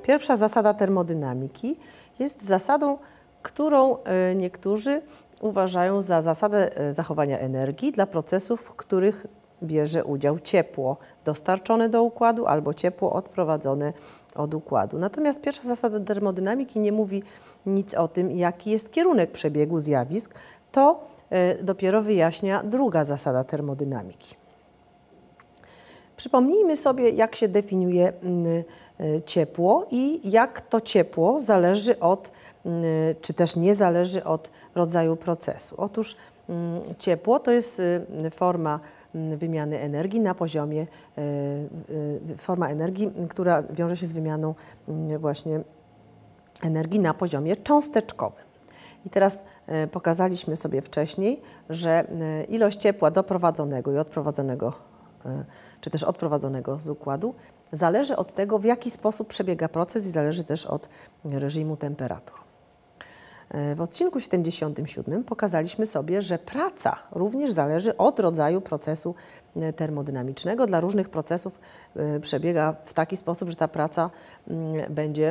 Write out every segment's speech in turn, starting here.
Pierwsza zasada termodynamiki jest zasadą, którą niektórzy uważają za zasadę zachowania energii dla procesów, w których bierze udział ciepło dostarczone do układu albo ciepło odprowadzone od układu. Natomiast pierwsza zasada termodynamiki nie mówi nic o tym, jaki jest kierunek przebiegu zjawisk. To dopiero wyjaśnia druga zasada termodynamiki. Przypomnijmy sobie, jak się definiuje ciepło i jak to ciepło zależy od, czy też nie zależy od rodzaju procesu. Otóż ciepło to jest forma wymiany energii na poziomie, forma energii, która wiąże się z wymianą właśnie energii na poziomie cząsteczkowym. I teraz pokazaliśmy sobie wcześniej, że ilość ciepła doprowadzonego i odprowadzonego, czy też odprowadzonego z układu zależy od tego, w jaki sposób przebiega proces i zależy też od reżimu temperatur. W odcinku 77 pokazaliśmy sobie, że praca również zależy od rodzaju procesu termodynamicznego. Dla różnych procesów przebiega w taki sposób, że ta praca będzie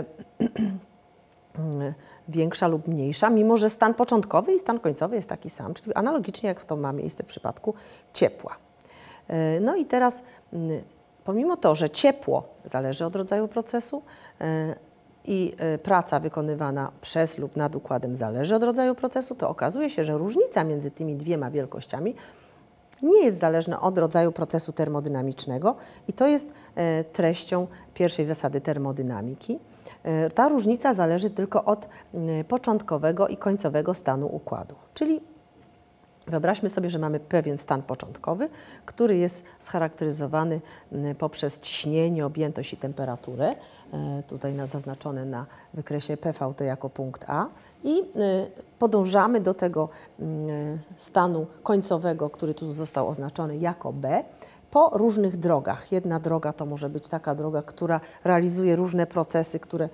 większa lub mniejsza, mimo że stan początkowy i stan końcowy jest taki sam, czyli analogicznie jak to ma miejsce w przypadku ciepła. No i teraz, pomimo to, że ciepło zależy od rodzaju procesu i praca wykonywana przez lub nad układem zależy od rodzaju procesu, to okazuje się, że różnica między tymi dwiema wielkościami nie jest zależna od rodzaju procesu termodynamicznego i to jest treścią pierwszej zasady termodynamiki. Ta różnica zależy tylko od początkowego i końcowego stanu układu. Czyli wyobraźmy sobie, że mamy pewien stan początkowy, który jest scharakteryzowany poprzez ciśnienie, objętość i temperaturę, tutaj zaznaczone na wykresie PVT jako punkt A, i podążamy do tego stanu końcowego, który tu został oznaczony jako B, po różnych drogach. Jedna droga to może być taka droga, która realizuje różne procesy, które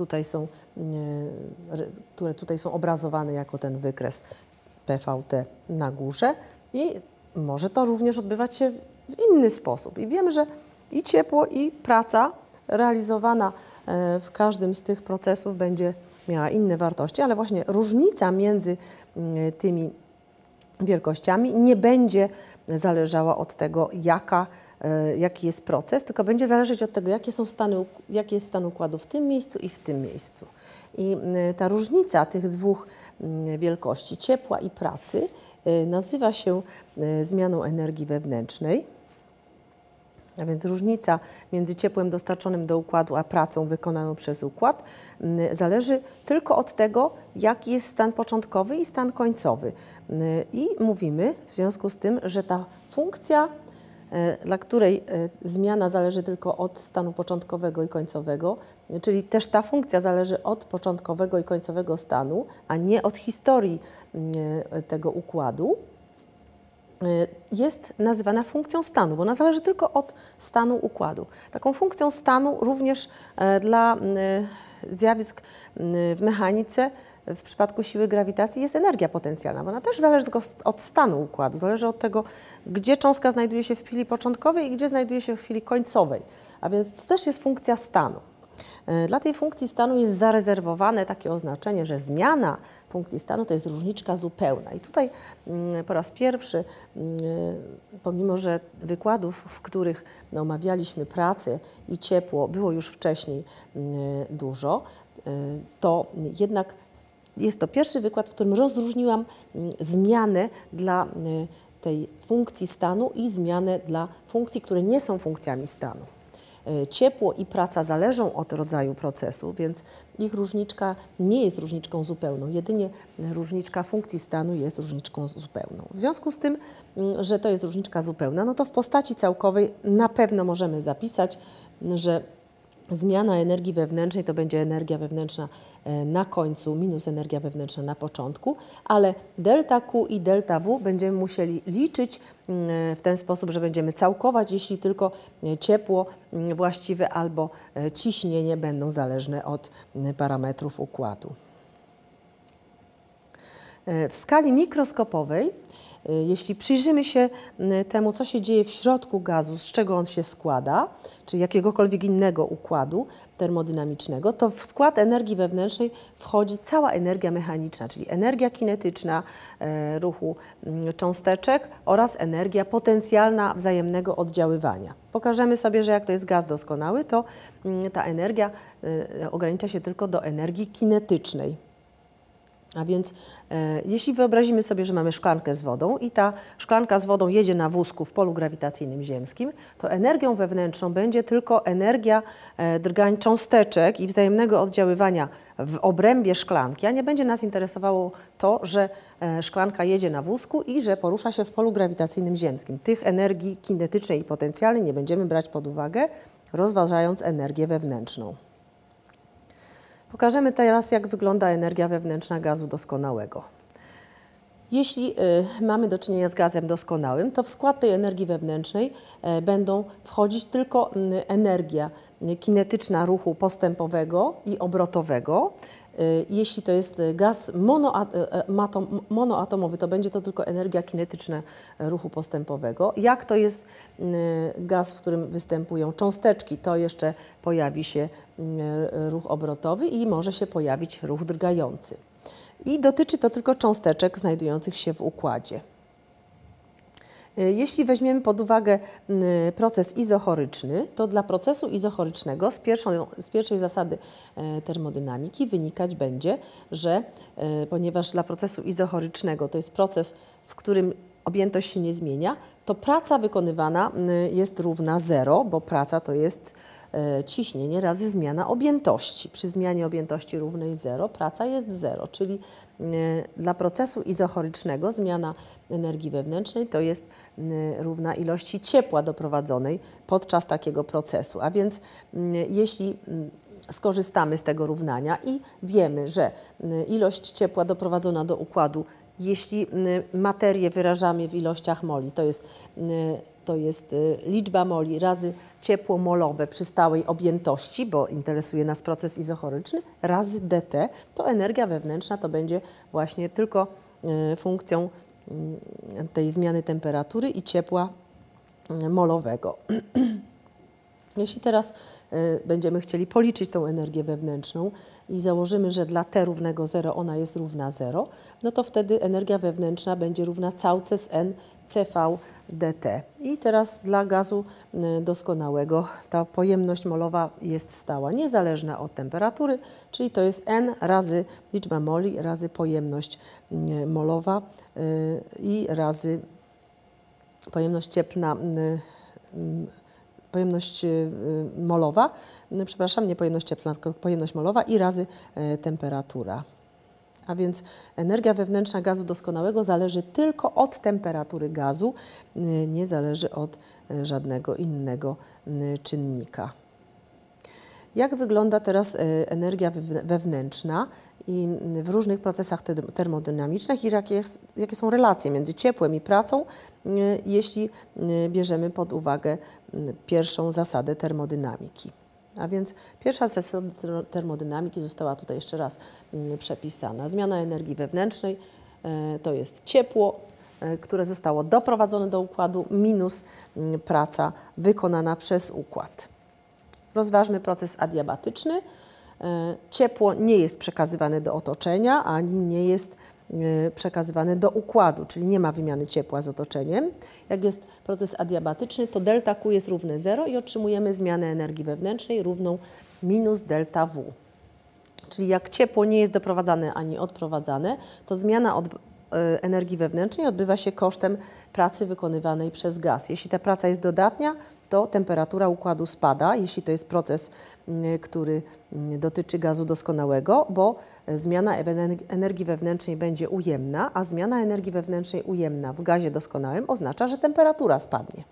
tutaj są obrazowane jako ten wykres PVT na górze, i może to również odbywać się w inny sposób. I wiemy, że i ciepło, i praca realizowana w każdym z tych procesów będzie miała inne wartości, ale właśnie różnica między tymi wielkościami nie będzie zależała od tego, jaki jest proces, tylko będzie zależeć od tego, jaki jest stan układu w tym miejscu i w tym miejscu. I ta różnica tych dwóch wielkości, ciepła i pracy, nazywa się zmianą energii wewnętrznej. A więc różnica między ciepłem dostarczonym do układu a pracą wykonaną przez układ zależy tylko od tego, jaki jest stan początkowy i stan końcowy. I mówimy w związku z tym, że ta funkcja, dla której zmiana zależy tylko od stanu początkowego i końcowego, czyli też ta funkcja zależy od początkowego i końcowego stanu, a nie od historii tego układu, jest nazywana funkcją stanu, bo ona zależy tylko od stanu układu. Taką funkcją stanu również dla zjawisk w mechanice w przypadku siły grawitacji jest energia potencjalna, bo ona też zależy tylko od stanu układu, zależy od tego, gdzie cząstka znajduje się w chwili początkowej i gdzie znajduje się w chwili końcowej, a więc to też jest funkcja stanu. Dla tej funkcji stanu jest zarezerwowane takie oznaczenie, że zmiana funkcji stanu to jest różniczka zupełna. I tutaj po raz pierwszy, pomimo że wykładów, w których omawialiśmy pracę i ciepło, było już wcześniej dużo, to jednak jest to pierwszy wykład, w którym rozróżniłam zmianę dla tej funkcji stanu i zmianę dla funkcji, które nie są funkcjami stanu. Ciepło i praca zależą od rodzaju procesu, więc ich różniczka nie jest różniczką zupełną. Jedynie różniczka funkcji stanu jest różniczką zupełną. W związku z tym, że to jest różniczka zupełna, no to w postaci całkowej na pewno możemy zapisać, że zmiana energii wewnętrznej to będzie energia wewnętrzna na końcu minus energia wewnętrzna na początku, ale delta Q i delta W będziemy musieli liczyć w ten sposób, że będziemy całkować, jeśli tylko ciepło właściwe albo ciśnienie będą zależne od parametrów układu. W skali mikroskopowej Jeśli przyjrzymy się temu, co się dzieje w środku gazu, z czego on się składa, czy jakiegokolwiek innego układu termodynamicznego, to w skład energii wewnętrznej wchodzi cała energia mechaniczna, czyli energia kinetyczna ruchu cząsteczek oraz energia potencjalna wzajemnego oddziaływania. Pokażemy sobie, że jak to jest gaz doskonały, to ta energia ogranicza się tylko do energii kinetycznej. A więc jeśli wyobrazimy sobie, że mamy szklankę z wodą i ta szklanka z wodą jedzie na wózku w polu grawitacyjnym ziemskim, to energią wewnętrzną będzie tylko energia drgań cząsteczek i wzajemnego oddziaływania w obrębie szklanki, a nie będzie nas interesowało to, że szklanka jedzie na wózku i że porusza się w polu grawitacyjnym ziemskim. Tych energii kinetycznej i potencjalnej nie będziemy brać pod uwagę, rozważając energię wewnętrzną. Pokażemy teraz, jak wygląda energia wewnętrzna gazu doskonałego. Jeśli mamy do czynienia z gazem doskonałym, to w skład tej energii wewnętrznej będą wchodzić tylko energia kinetyczna ruchu postępowego i obrotowego. Jeśli to jest gaz monoatomowy, to będzie to tylko energia kinetyczna ruchu postępowego. Jak to jest gaz, w którym występują cząsteczki, to jeszcze pojawi się ruch obrotowy i może się pojawić ruch drgający. I dotyczy to tylko cząsteczek znajdujących się w układzie. Jeśli weźmiemy pod uwagę proces izochoryczny, to dla procesu izochorycznego z pierwszej zasady termodynamiki wynikać będzie, że ponieważ dla procesu izochorycznego to jest proces, w którym objętość się nie zmienia, to praca wykonywana jest równa 0, bo praca to jest ciśnienie razy zmiana objętości. Przy zmianie objętości równej 0 praca jest 0, czyli dla procesu izochorycznego zmiana energii wewnętrznej to jest równa ilości ciepła doprowadzonej podczas takiego procesu. A więc jeśli skorzystamy z tego równania i wiemy, że ilość ciepła doprowadzona do układu, jeśli materię wyrażamy w ilościach moli, to jest liczba moli razy ciepło molowe przy stałej objętości, bo interesuje nas proces izochoryczny, razy dt, to energia wewnętrzna to będzie właśnie tylko funkcją tej zmiany temperatury i ciepła molowego. Jeśli teraz będziemy chcieli policzyć tą energię wewnętrzną i założymy, że dla T równego 0 ona jest równa 0, no to wtedy energia wewnętrzna będzie równa całce z N CV dt. I teraz dla gazu doskonałego ta pojemność molowa jest stała, niezależna od temperatury, czyli to jest N razy liczba moli razy pojemność molowa i razy pojemność cieplna, pojemność molowa, przepraszam, nie pojemność cieplna, tylko pojemność molowa i razy temperatura. A więc energia wewnętrzna gazu doskonałego zależy tylko od temperatury gazu, nie zależy od żadnego innego czynnika. Jak wygląda teraz energia wewnętrzna i w różnych procesach termodynamicznych i jakie są relacje między ciepłem i pracą, jeśli bierzemy pod uwagę pierwszą zasadę termodynamiki. A więc pierwsza zasada termodynamiki została tutaj jeszcze raz przepisana. Zmiana energii wewnętrznej to jest ciepło, które zostało doprowadzone do układu minus praca wykonana przez układ. Rozważmy proces adiabatyczny. Ciepło nie jest przekazywane do otoczenia, ani nie jest przekazywane do układu, czyli nie ma wymiany ciepła z otoczeniem. Jak jest proces adiabatyczny, to delta Q jest równe 0 i otrzymujemy zmianę energii wewnętrznej równą minus delta W. Czyli jak ciepło nie jest doprowadzane ani odprowadzane, to zmiana energii wewnętrznej odbywa się kosztem pracy wykonywanej przez gaz. Jeśli ta praca jest dodatnia, to temperatura układu spada, jeśli to jest proces, który dotyczy gazu doskonałego, bo zmiana energii wewnętrznej będzie ujemna, a zmiana energii wewnętrznej ujemna w gazie doskonałym oznacza, że temperatura spadnie.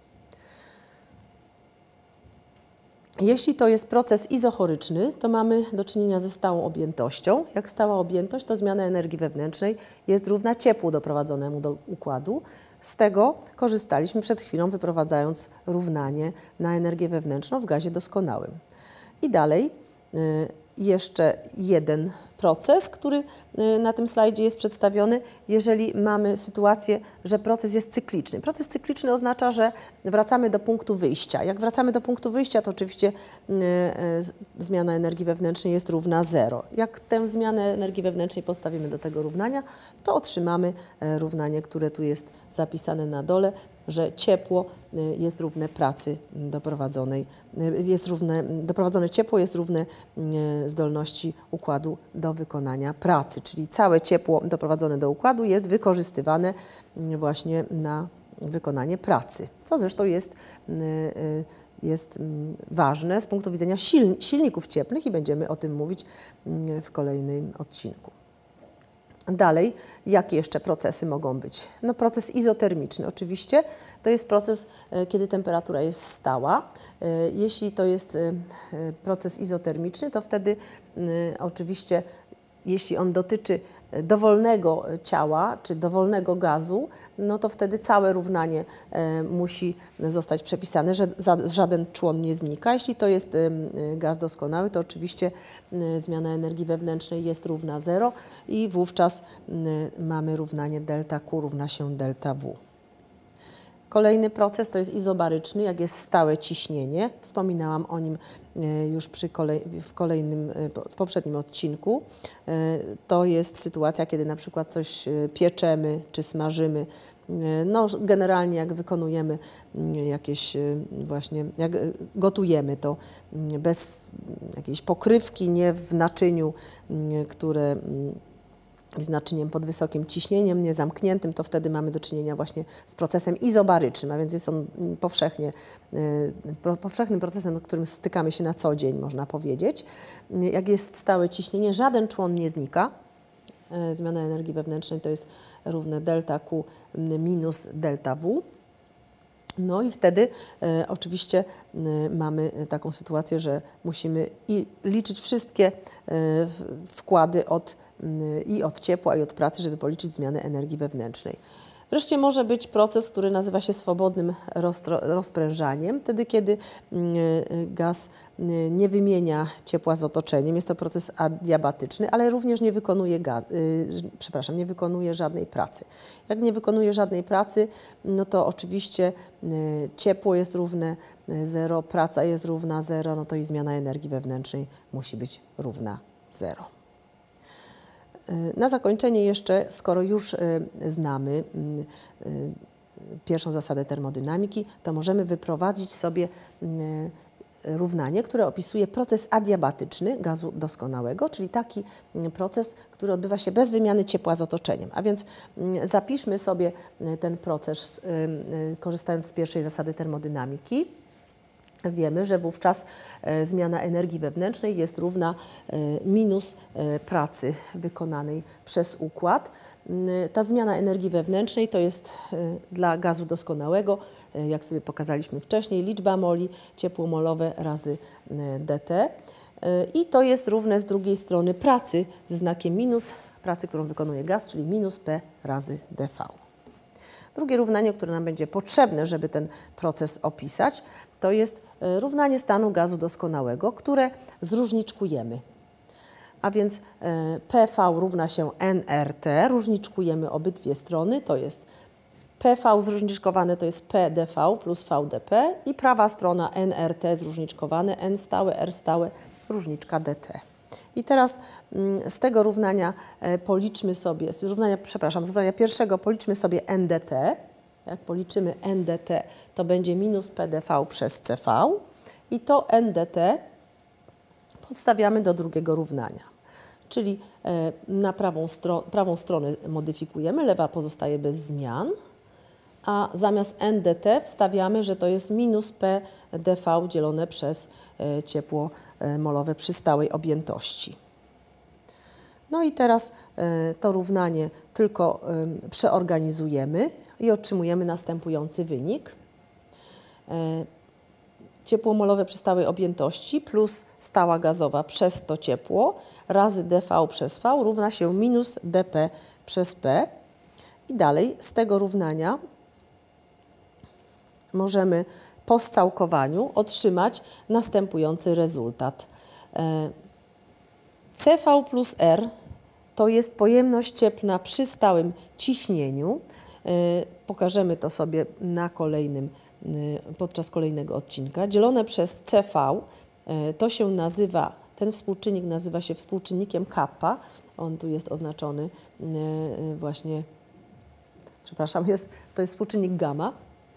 Jeśli to jest proces izochoryczny, to mamy do czynienia ze stałą objętością. Jak stała objętość, to zmiana energii wewnętrznej jest równa ciepłu doprowadzonemu do układu. Z tego korzystaliśmy przed chwilą, wyprowadzając równanie na energię wewnętrzną w gazie doskonałym. I dalej, jeszcze jeden proces, który na tym slajdzie jest przedstawiony, jeżeli mamy sytuację, że proces jest cykliczny. Proces cykliczny oznacza, że wracamy do punktu wyjścia. Jak wracamy do punktu wyjścia, to oczywiście zmiana energii wewnętrznej jest równa 0. Jak tę zmianę energii wewnętrznej postawimy do tego równania, to otrzymamy równanie, które tu jest zapisane na dole, że ciepło jest równe pracy doprowadzonej, doprowadzone ciepło jest równe zdolności układu do wykonania pracy, czyli całe ciepło doprowadzone do układu jest wykorzystywane właśnie na wykonanie pracy, co zresztą jest ważne z punktu widzenia silników cieplnych i będziemy o tym mówić w kolejnym odcinku. Dalej, jakie jeszcze procesy mogą być? No, proces izotermiczny oczywiście, to jest proces, kiedy temperatura jest stała. Jeśli to jest proces izotermiczny, to wtedy oczywiście, jeśli on dotyczy dowolnego ciała czy dowolnego gazu, no to wtedy całe równanie musi zostać przepisane, że żaden człon nie znika. Jeśli to jest gaz doskonały, to oczywiście zmiana energii wewnętrznej jest równa 0 i wówczas mamy równanie delta Q równa się delta W. Kolejny proces to jest izobaryczny, jak jest stałe ciśnienie. Wspominałam o nim już w poprzednim odcinku. To jest sytuacja, kiedy na przykład coś pieczemy czy smażymy. No, generalnie jak wykonujemy jakieś właśnie, jak gotujemy to bez jakiejś pokrywki, nie w naczyniu, które z naczyniem pod wysokim ciśnieniem, niezamkniętym, to wtedy mamy do czynienia właśnie z procesem izobarycznym, a więc jest on powszechnym procesem, z którym stykamy się na co dzień, można powiedzieć. Jak jest stałe ciśnienie, żaden człon nie znika. Zmiana energii wewnętrznej to jest równe delta Q minus delta W. No i wtedy oczywiście mamy taką sytuację, że musimy liczyć wszystkie wkłady i od ciepła, i od pracy, żeby policzyć zmianę energii wewnętrznej. Wreszcie może być proces, który nazywa się swobodnym rozprężaniem, wtedy kiedy gaz nie wymienia ciepła z otoczeniem. Jest to proces adiabatyczny, ale również nie wykonuje, nie wykonuje żadnej pracy. Jak nie wykonuje żadnej pracy, no to oczywiście ciepło jest równe 0, praca jest równa 0, no to i zmiana energii wewnętrznej musi być równa 0. Na zakończenie jeszcze, skoro już znamy pierwszą zasadę termodynamiki, to możemy wyprowadzić sobie równanie, które opisuje proces adiabatyczny gazu doskonałego, czyli taki proces, który odbywa się bez wymiany ciepła z otoczeniem. A więc zapiszmy sobie ten proces, korzystając z pierwszej zasady termodynamiki. Wiemy, że wówczas zmiana energii wewnętrznej jest równa minus pracy wykonanej przez układ. Ta zmiana energii wewnętrznej to jest dla gazu doskonałego, jak sobie pokazaliśmy wcześniej, liczba moli, ciepło molowe razy dt. I to jest równe z drugiej strony pracy ze znakiem minus, pracy, którą wykonuje gaz, czyli minus P razy dV. Drugie równanie, które nam będzie potrzebne, żeby ten proces opisać, to jest równanie stanu gazu doskonałego, które zróżniczkujemy. A więc PV równa się nRT, różniczkujemy obydwie strony, to jest PV zróżniczkowane to jest PdV plus VdP i prawa strona nRT zróżniczkowane, N stałe, R stałe, różniczka dt. I teraz z tego równania policzmy sobie, z równania pierwszego policzmy sobie NDT. Jak policzymy NDT, to będzie minus PdV przez CV i to NDT podstawiamy do drugiego równania. Czyli na prawą stronę modyfikujemy, lewa pozostaje bez zmian, a zamiast NDT wstawiamy, że to jest minus PdV dzielone przez ciepło molowe przy stałej objętości. No i teraz to równanie tylko przeorganizujemy i otrzymujemy następujący wynik. Ciepło molowe przy stałej objętości plus stała gazowa przez to ciepło razy dV przez V równa się minus dP przez P. I dalej z tego równania możemy po scałkowaniu otrzymać następujący rezultat. CV plus R to jest pojemność cieplna przy stałym ciśnieniu. Pokażemy to sobie na podczas kolejnego odcinka. Dzielone przez CV to się nazywa, ten współczynnik nazywa się współczynnikiem kappa. On tu jest oznaczony właśnie, przepraszam, to jest współczynnik gamma.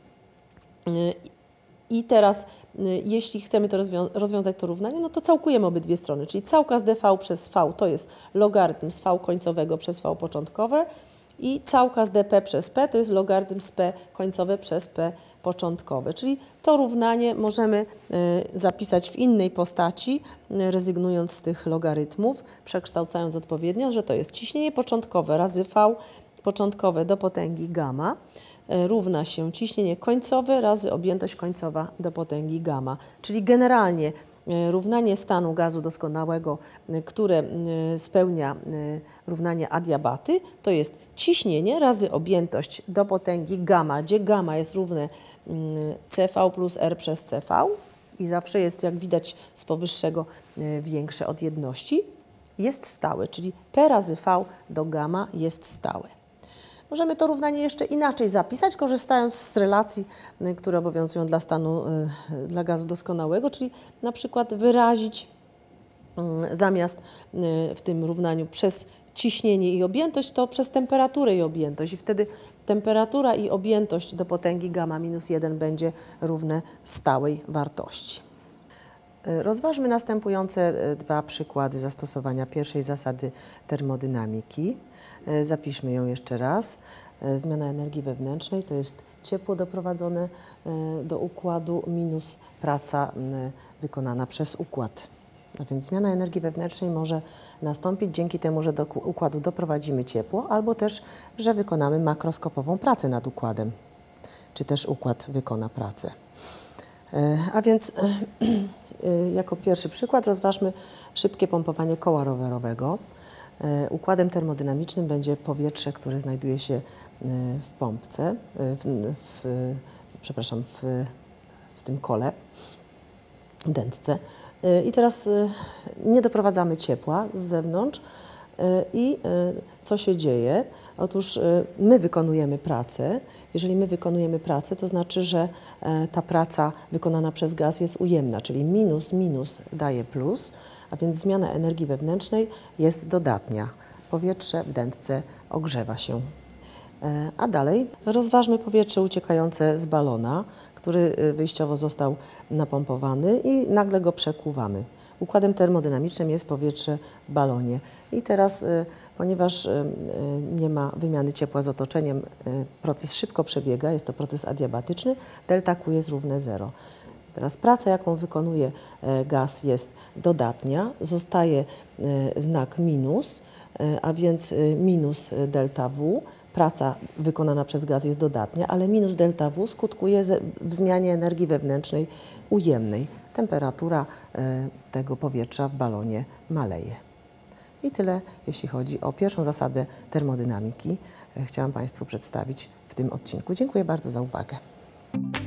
I teraz, jeśli chcemy to rozwiązać to równanie, no to całkujemy obydwie strony, czyli całka z dv przez v to jest logarytm z v końcowego przez v początkowe i całka z dp przez p to jest logarytm z p końcowe przez p początkowe. Czyli to równanie możemy zapisać w innej postaci, rezygnując z tych logarytmów, przekształcając odpowiednio, że to jest ciśnienie początkowe razy v początkowe do potęgi gamma równa się ciśnienie końcowe razy objętość końcowa do potęgi gamma. Czyli generalnie równanie stanu gazu doskonałego, które spełnia równanie adiabaty, to jest ciśnienie razy objętość do potęgi gamma, gdzie gamma jest równe CV plus R przez CV i zawsze jest, jak widać z powyższego, większe od jedności, jest stałe, czyli P razy V do gamma jest stałe. Możemy to równanie jeszcze inaczej zapisać, korzystając z relacji, które obowiązują dla gazu doskonałego, czyli na przykład wyrazić zamiast w tym równaniu przez ciśnienie i objętość, to przez temperaturę i objętość. I wtedy temperatura i objętość do potęgi gamma minus 1 będzie równe stałej wartości. Rozważmy następujące dwa przykłady zastosowania pierwszej zasady termodynamiki. Zapiszmy ją jeszcze raz. Zmiana energii wewnętrznej to jest ciepło doprowadzone do układu minus praca wykonana przez układ. A więc zmiana energii wewnętrznej może nastąpić dzięki temu, że do układu doprowadzimy ciepło, albo też, że wykonamy makroskopową pracę nad układem, czy też układ wykona pracę. A więc jako pierwszy przykład rozważmy szybkie pompowanie koła rowerowego. Układem termodynamicznym będzie powietrze, które znajduje się w pompce, w tym kole, dętce. I teraz nie doprowadzamy ciepła z zewnątrz i co się dzieje? Otóż my wykonujemy pracę. Jeżeli my wykonujemy pracę, to znaczy, że ta praca wykonana przez gaz jest ujemna, czyli minus minus daje plus, a więc zmiana energii wewnętrznej jest dodatnia. Powietrze w dętce ogrzewa się. A dalej rozważmy powietrze uciekające z balona, który wyjściowo został napompowany i nagle go przekuwamy. Układem termodynamicznym jest powietrze w balonie. I teraz, ponieważ nie ma wymiany ciepła z otoczeniem, proces szybko przebiega, jest to proces adiabatyczny, delta Q jest równe 0. Teraz praca, jaką wykonuje gaz, jest dodatnia, zostaje znak minus, a więc minus delta W. Praca wykonana przez gaz jest dodatnia, ale minus delta W skutkuje w zmianie energii wewnętrznej ujemnej. Temperatura tego powietrza w balonie maleje. I tyle, jeśli chodzi o pierwszą zasadę termodynamiki. Chciałam Państwu przedstawić w tym odcinku. Dziękuję bardzo za uwagę.